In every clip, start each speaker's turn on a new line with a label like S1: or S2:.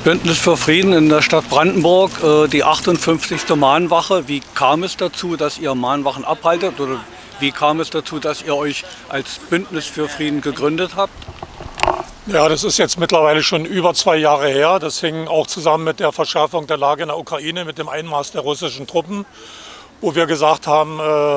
S1: Bündnis für Frieden in der Stadt Brandenburg, die 58. Mahnwache. Wie kam es dazu, dass ihr Mahnwachen abhaltet? Oder wie kam es dazu, dass ihr euch als Bündnis für Frieden gegründet habt?
S2: Ja, das ist jetzt mittlerweile schon über 2 Jahre her. Das hing auch zusammen mit der Verschärfung der Lage in der Ukraine, mit dem Einmarsch der russischen Truppen, wo wir gesagt haben,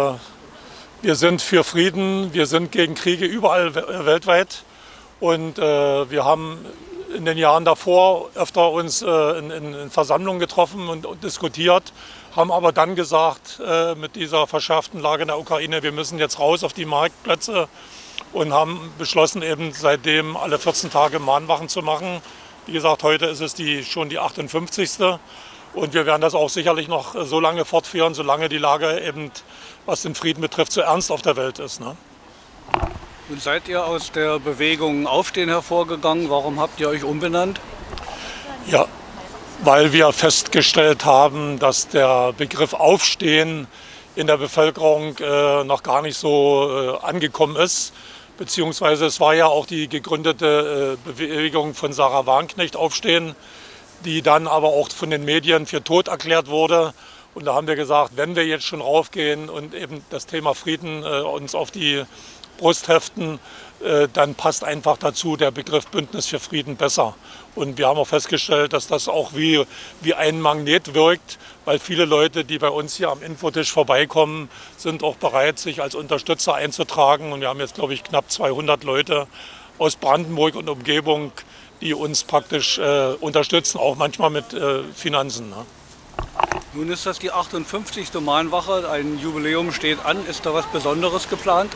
S2: wir sind für Frieden, wir sind gegen Kriege überall weltweit. Und wir haben in den Jahren davor öfter uns in Versammlungen getroffen und diskutiert, haben aber dann gesagt, mit dieser verschärften Lage in der Ukraine, wir müssen jetzt raus auf die Marktplätze und haben beschlossen, eben seitdem alle 14 Tage Mahnwachen zu machen. Wie gesagt, heute ist es schon die 58. Und wir werden das auch sicherlich noch so lange fortführen, solange die Lage eben, was den Frieden betrifft, so ernst auf der Welt ist, ne?
S1: Nun seid ihr aus der Bewegung Aufstehen hervorgegangen. Warum habt ihr euch umbenannt?
S2: Ja, weil wir festgestellt haben, dass der Begriff Aufstehen in der Bevölkerung noch gar nicht so angekommen ist. Beziehungsweise es war ja auch die gegründete Bewegung von Sarah Wagenknecht, Aufstehen, die dann aber auch von den Medien für tot erklärt wurde. Und da haben wir gesagt, wenn wir jetzt schon raufgehen und eben das Thema Frieden uns auf die Brust heften, dann passt einfach dazu der Begriff Bündnis für Frieden besser. Und wir haben auch festgestellt, dass das auch wie ein Magnet wirkt, weil viele Leute, die bei uns hier am Infotisch vorbeikommen, sind auch bereit, sich als Unterstützer einzutragen. Und wir haben jetzt, glaube ich, knapp 200 Leute aus Brandenburg und Umgebung, die uns praktisch unterstützen, auch manchmal mit Finanzen, ne?
S1: Nun ist das die 58. Mahnwache, ein Jubiläum steht an. Ist da was Besonderes geplant?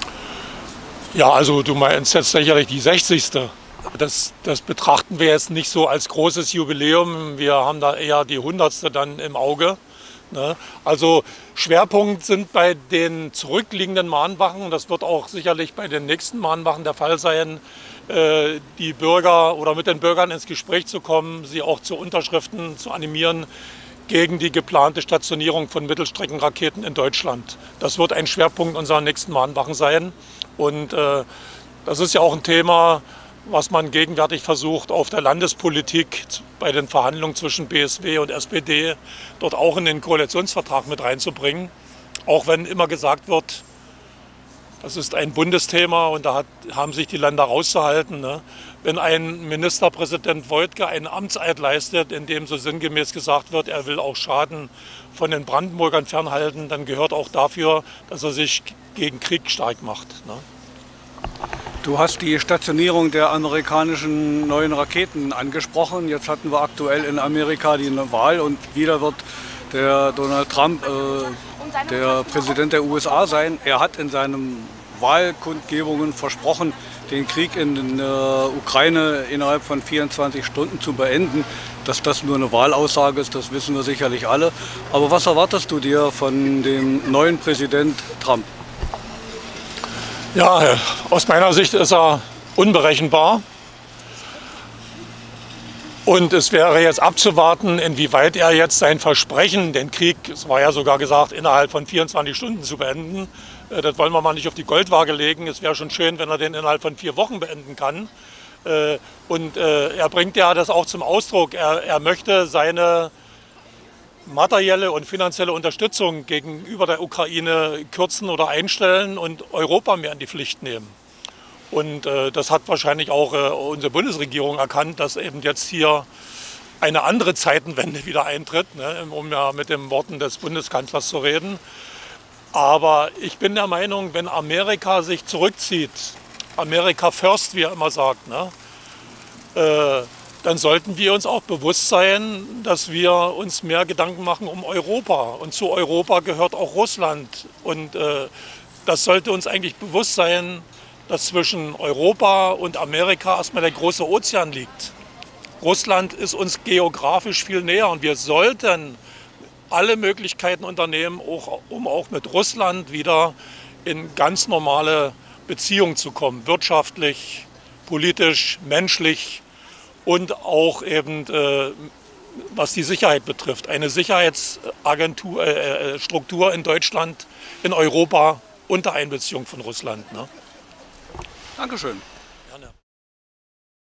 S2: Ja, also du meinst jetzt sicherlich die 60. Das betrachten wir jetzt nicht so als großes Jubiläum. Wir haben da eher die 100. dann im Auge, ne? Also Schwerpunkt sind bei den zurückliegenden Mahnwachen, das wird auch sicherlich bei den nächsten Mahnwachen der Fall sein, die Bürger oder mit den Bürgern ins Gespräch zu kommen, sie auch zu Unterschriften zu animieren gegen die geplante Stationierung von Mittelstreckenraketen in Deutschland. Das wird ein Schwerpunkt unserer nächsten Mahnwachen sein. Und das ist ja auch ein Thema, was man gegenwärtig versucht, auf der Landespolitik bei den Verhandlungen zwischen BSW und SPD dort auch in den Koalitionsvertrag mit reinzubringen. Auch wenn immer gesagt wird, das ist ein Bundesthema und da haben sich die Länder rauszuhalten, ne? Wenn ein Ministerpräsident Woidke einen Amtseid leistet, in dem so sinngemäß gesagt wird, er will auch Schaden von den Brandenburgern fernhalten, dann gehört auch dafür, dass er sich gegen Krieg stark macht, ne?
S1: Du hast die Stationierung der amerikanischen neuen Raketen angesprochen. Jetzt hatten wir aktuell in Amerika die Wahl und wieder wird der Donald Trump der Präsident der USA sein. Er hat in seinen Wahlkundgebungen versprochen, den Krieg in der Ukraine innerhalb von 24 Stunden zu beenden. Dass das nur eine Wahlaussage ist, das wissen wir sicherlich alle. Aber was erwartest du dir von dem neuen Präsident Trump?
S2: Ja, aus meiner Sicht ist er unberechenbar. Und es wäre jetzt abzuwarten, inwieweit er jetzt sein Versprechen, den Krieg, es war ja sogar gesagt, innerhalb von 24 Stunden zu beenden, das wollen wir mal nicht auf die Goldwaage legen. Es wäre schon schön, wenn er den innerhalb von 4 Wochen beenden kann. Und er bringt ja das auch zum Ausdruck. Er möchte seine materielle und finanzielle Unterstützung gegenüber der Ukraine kürzen oder einstellen und Europa mehr in die Pflicht nehmen. Und das hat wahrscheinlich auch unsere Bundesregierung erkannt, dass eben jetzt hier eine andere Zeitenwende wieder eintritt, ne, um ja mit den Worten des Bundeskanzlers zu reden. Aber ich bin der Meinung, wenn Amerika sich zurückzieht, America first, wie er immer sagt, ne, dann sollten wir uns auch bewusst sein, dass wir uns mehr Gedanken machen um Europa. Und zu Europa gehört auch Russland. Und das sollte uns eigentlich bewusst sein, dass zwischen Europa und Amerika erstmal der große Ozean liegt. Russland ist uns geografisch viel näher und wir sollten alle Möglichkeiten unternehmen, um auch mit Russland wieder in ganz normale Beziehungen zu kommen. Wirtschaftlich, politisch, menschlich und auch eben, was die Sicherheit betrifft. Eine Sicherheitsstruktur in Deutschland, in Europa unter Einbeziehung von Russland, ne?
S1: Dankeschön.